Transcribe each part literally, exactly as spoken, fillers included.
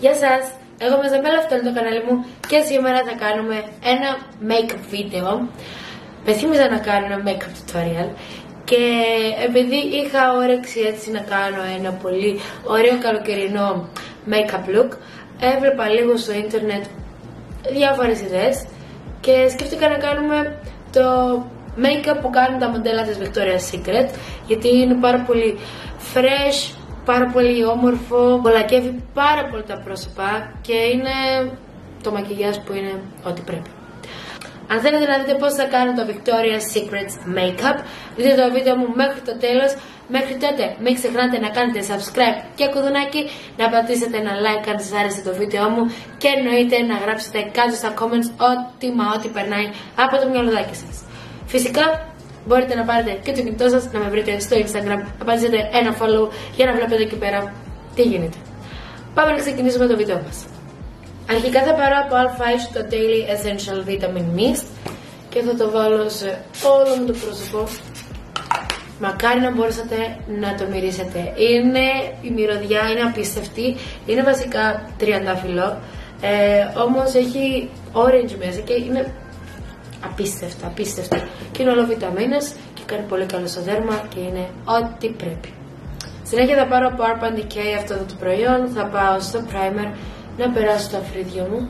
Γεια σας, εγώ είμαι Ζαμπέλα, αυτό είναι το κανάλι μου και σήμερα θα κάνουμε ένα make-up βίντεο. Με θύμιζα να κάνω ένα make-up tutorial και επειδή είχα όρεξη έτσι να κάνω ένα πολύ ωραίο καλοκαιρινό make-up look, έβλεπα λίγο στο ίντερνετ διάφορες ιδέες και σκέφτηκα να κάνουμε το make-up που κάνουν τα μοντέλα της Victoria's Secret, γιατί είναι πάρα πολύ fresh, πάρα πολύ όμορφο, κολακεύει πάρα πολύ τα πρόσωπα και είναι το μακιγιάζ που είναι ό,τι πρέπει. Αν θέλετε να δείτε πώς θα κάνω το Victoria's Secret make-up, δείτε το βίντεο μου μέχρι το τέλος. Μέχρι τότε μην ξεχνάτε να κάνετε subscribe και κουδουνάκι, να πατήσετε ένα like αν σας άρεσε το βίντεο μου και εννοείται να γράψετε κάτω στα comments ό,τι μα ό,τι περνάει από το μυαλουδάκι σας. Φυσικά μπορείτε να πάρετε και το κινητό σας, να με βρείτε στο Instagram, να πατήσετε ένα follow για να βλέπετε εκεί πέρα τι γίνεται. Πάμε να ξεκινήσουμε το βίντεο μας. Αρχικά θα πάρω από Alpha Age το Daily Essential Vitamin Mist και θα το βάλω σε όλο μου το πρόσωπο. Μακάρι να μπορούσατε να το μυρίσετε. Είναι, η μυρωδιά είναι απίστευτη, είναι βασικά τριαντάφυλλο, ε, όμως έχει orange μέσα και είναι απίστευτα, απίστευτα. Και είναι όλο βιταμίνες και κάνει πολύ καλό στο δέρμα και είναι ό,τι πρέπει. Συνέχεια θα πάρω από Urban Decay αυτό το προϊόν, θα πάω στο primer να περάσω τα φρύδια μου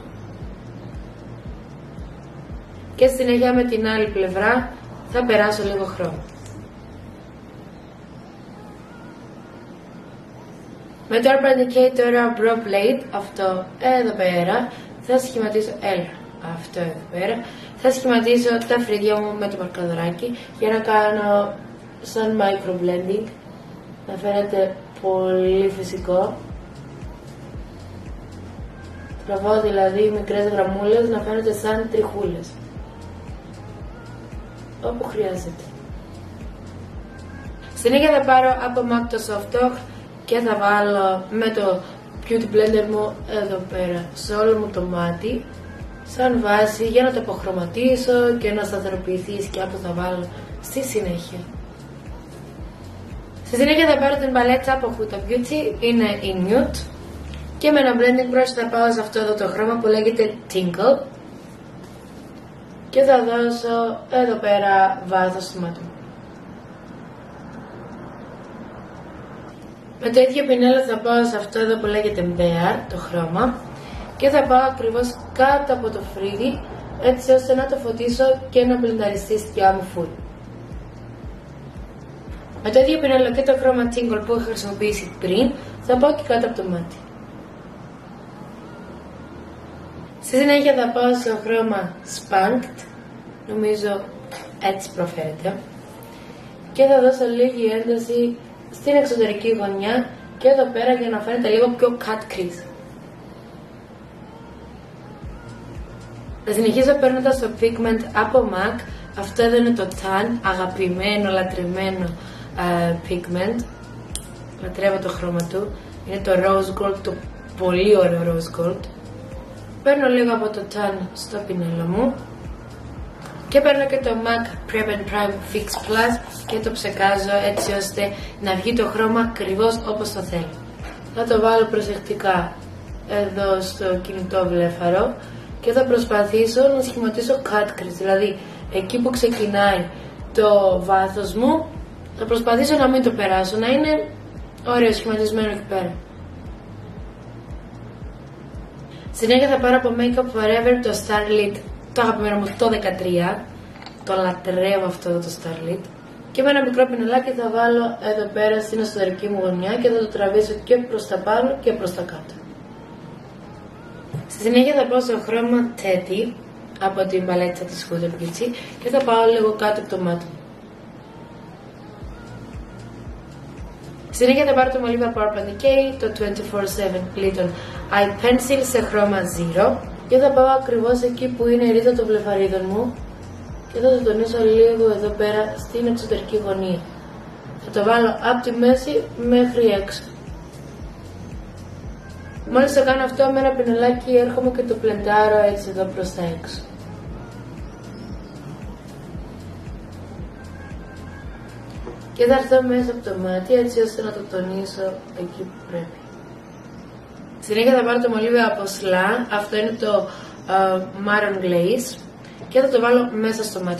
και συνέχεια με την άλλη πλευρά θα περάσω λίγο χρώμα. Με το Urban Decay τώρα Brow Blade, αυτό εδώ πέρα, θα σχηματίσω, έλα, αυτό εδώ πέρα, θα σχηματίσω τα φρύδια μου με το μαρκαδοράκι για να κάνω σαν micro blending, να φαίνεται πολύ φυσικό. Τραβάω δηλαδή μικρές γραμμούλες να φαίνονται σαν τριχούλες, όπου χρειάζεται. Συνέχεια θα πάρω από MAC το Soft Talk και θα βάλω με το Beauty Blender μου εδώ πέρα σε όλο μου το μάτι σαν βάση για να το αποχρωματίσω και να σταθεροποιηθεί η σκιά που θα βάλω στη συνέχεια. Στη συνέχεια θα πάρω την παλέτσα από Huda Beauty, είναι η Nude, και με ένα blending brush θα πάω σε αυτό εδώ το χρώμα που λέγεται Tinkle και θα δώσω εδώ πέρα βάθος στο μάτι μου. Με το ίδιο πινέλο θα πάω σε αυτό εδώ που λέγεται Bear, το χρώμα, και θα πάω ακριβώς κάτω από το φρύδι έτσι ώστε να το φωτίσω και να μπλενταριστεί η σκιά μου full. Με το ίδιο πινέλο και το χρώμα Tingle που έχω χρησιμοποιήσει πριν θα πάω και κάτω από το μάτι. Στη συνέχεια θα πάω στο χρώμα Spunked, νομίζω έτσι προφέρεται, και θα δώσω λίγη ένταση στην εξωτερική γωνιά και εδώ πέρα για να φαίνεται λίγο πιο cut crease. Θα συνεχίσω παίρνοντας το pigment από MAC, αυτό εδώ είναι το Tan, αγαπημένο, λατρεμένο uh, pigment, λατρεύω το χρώμα του, είναι το Rose Gold, το πολύ ωραίο Rose Gold. Παίρνω λίγο από το Tan στο πινέλο μου και παίρνω και το MAC Prep and Prime Fix Plus και το ψεκάζω έτσι ώστε να βγει το χρώμα ακριβώς όπως το θέλω. Θα το βάλω προσεκτικά εδώ στο κινητό βλέφαρο και θα προσπαθήσω να σχηματίσω cut crease, δηλαδή εκεί που ξεκινάει το βάθος μου θα προσπαθήσω να μην το περάσω, να είναι ωραίο σχηματισμένο εκεί πέρα. Συνέχεια θα πάρω από Makeup Forever το Starlit, το αγαπημένο μου το δεκατρία, το λατρεύω αυτό το Starlit, και με ένα μικρό πινελάκι θα βάλω εδώ πέρα στην εσωτερική μου γωνιά και θα το τραβήσω και προς τα πάνω και προς τα κάτω. Στη συνέχεια θα πάω στο χρώμα Teddy από την παλέτσα της Huda Beauty και θα πάω λίγο κάτω από το μάτι μου. Στη συνέχεια θα πάρω το μολύβι από Urban Decay, το twenty-four seven Glitter Eye Pencil σε χρώμα Zero και θα πάω ακριβώς εκεί που είναι η ρίζα των βλεφαρίδων μου και θα το τονίσω λίγο εδώ πέρα στην εξωτερική γωνία. Θα το βάλω από τη μέση μέχρι έξω. Μόλις το κάνω αυτό με ένα πινελάκι έρχομαι και το πλεντάρω έτσι εδώ προς τα έξω. Και θα έρθω μέσα από το μάτι έτσι ώστε να το τονίσω εκεί που πρέπει. Συνέχεια θα πάρω το μολύβι από Sla, αυτό είναι το uh, Marron Glaze και θα το βάλω μέσα στο μάτι.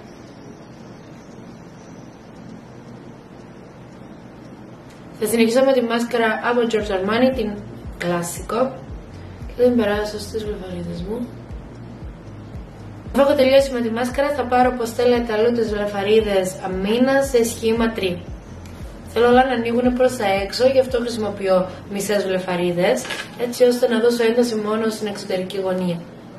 Θα συνεχίσω με τη μάσκαρα από Giorgio Armani, την κλασικό, και θα την περάσω στις βλεφαρίδες μου. Αφού έχω τελειώσει με τη μάσκαρα θα πάρω όπως θέλετε αλλού τις βλεφαρίδες αμίνα σε σχήμα τρία. Θέλω όλα να ανοίγουν προς τα έξω, γι' αυτό χρησιμοποιώ μισές βλεφαρίδες, έτσι ώστε να δώσω ένταση μόνο στην εξωτερική γωνία.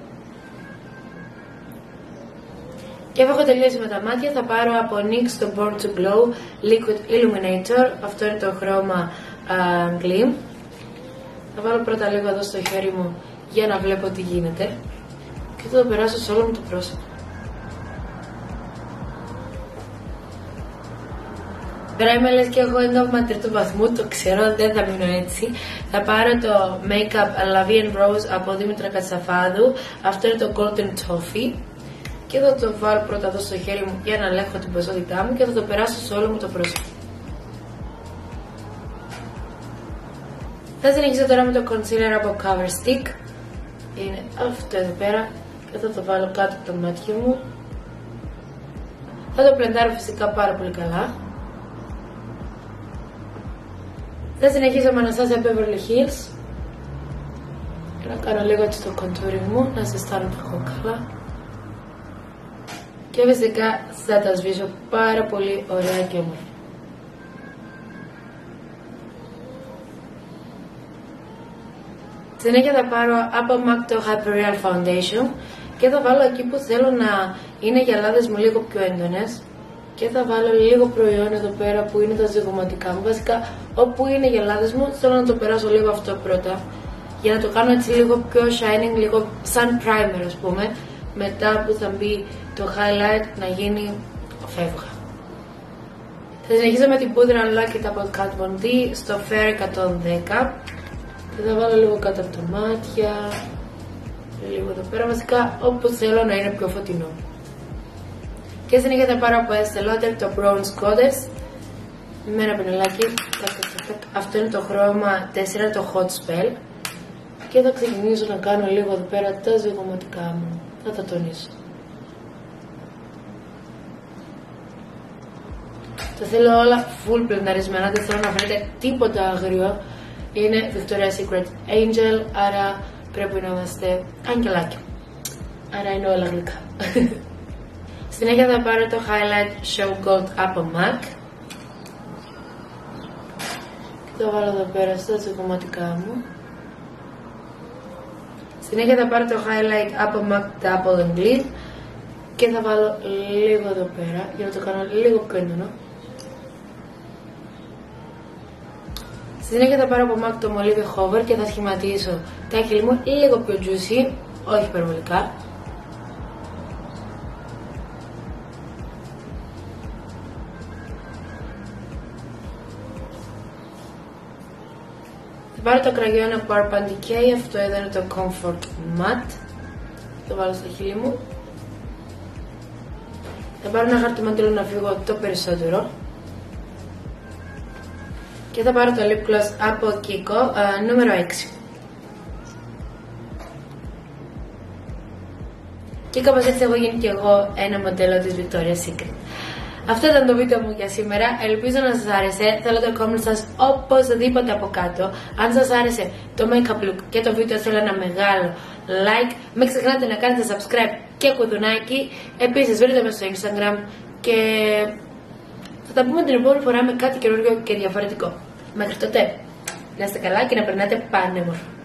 Και αφού έχω τελειώσει με τα μάτια θα πάρω από νικ το Born to Glow Liquid Illuminator, αυτό είναι το χρώμα uh, Gleam. Θα βάλω πρώτα λίγο εδώ στο χέρι μου για να βλέπω τι γίνεται και θα το περάσω σε όλο μου το πρόσωπο. Τώρα είμαι λες και έχω έντομα τρίτου βαθμού, το ξέρω, δεν θα μείνω έτσι. Θα πάρω το Make-up La Vie en Rose από Δήμητρα Κατσαφάδου, αυτό είναι το Golden Toffee. Και θα το βάλω πρώτα εδώ στο χέρι μου για να ελέγχω την ποσότητά μου και θα το περάσω σε όλο μου το πρόσωπο. Θα συνεχίσω τώρα με το concealer από Cover Stick. Είναι αυτό εδώ πέρα και θα το βάλω κάτω από το μάτι μου. Θα το πλεντάρω φυσικά πάρα πολύ καλά. Θα συνεχίσω με Anastasia Beverly Hills και να κάνω λίγο έτσι το contouring μου, να ζεστάνω το έχω καλά. Και φυσικά θα τα σβήσω πάρα πολύ ωραία και όμορφα. Συνέχεια θα πάρω από μακ το Hyperreal Foundation και θα βάλω εκεί που θέλω να είναι οι γυαλάδες μου λίγο πιο έντονες. Και θα βάλω λίγο προϊόν εδώ πέρα που είναι τα ζυγωματικά μου. Βασικά όπου είναι οι γυαλάδες μου θέλω να το περάσω λίγο αυτό πρώτα, για να το κάνω έτσι λίγο πιο shining, λίγο σαν primer ας πούμε. Μετά που θα μπει το highlight να γίνει φεύγα. Θα συνεχίσω με την πούδρα Unlucky από Kat Von D στο Fair εκατόν δέκα και θα βάλω λίγο κάτω από τα μάτια, λίγο εδώ πέρα, βασικά όπου θέλω να είναι πιο φωτεινό. Και συνέχεια θα πάρω από Estee Lauder το Bronze Goddess με ένα πινελάκι, αυτό είναι το χρώμα τέσσερα, το Hot Spell, και θα ξεκινήσω να κάνω λίγο εδώ πέρα τα ζυγωματικά μου, θα τα τονίσω. Τα θέλω όλα full πλεναρισμένα, δεν θέλω να φαίνεται τίποτα άγριο. Είναι Victoria's Secret Angel, άρα πρέπει να είμαστε αγγελάκια. Άρα είναι όλα γλυκά. Συνέχεια θα πάρω το Highlight Show Gold από μακ και το βάλω εδώ πέρα στα ζυγωματικά μου. Συνέχεια θα πάρω το Highlight από μακ Double and Gleam και θα βάλω λίγο εδώ πέρα για να το κάνω λίγο πιο έντονο. Συνέχεια θα πάρω από μακ το μολύβι Hover και θα σχηματίσω τα χείλη μου λίγο πιο juicy, όχι υπερβολικά. Θα πάρω το κραγιόν από Urban Decay, αυτό εδώ είναι το Comfort Matte. Το βάλω στα χείλη μου. Θα πάρω ένα χαρτομάτιλο να φύγω το περισσότερο. Και θα πάρω το lip gloss από Kiko, uh, νούμερο έξι. Και κάπως έτσι έχω γίνει και εγώ ένα μοντέλο της Victoria's Secret. Αυτό ήταν το βίντεο μου για σήμερα, ελπίζω να σας άρεσε, θέλω το comment σας οπωσδήποτε από κάτω. Αν σας άρεσε το make-up look και το βίντεο θέλω ένα μεγάλο like, μην ξεχνάτε να κάνετε subscribe και κουδουνάκι. Επίσης βρείτε με στο Instagram και θα τα πούμε την επόμενη φορά με κάτι καινούργιο και διαφορετικό. Μέχρι τότε, να είστε καλά και να περνάτε πανέμορφα.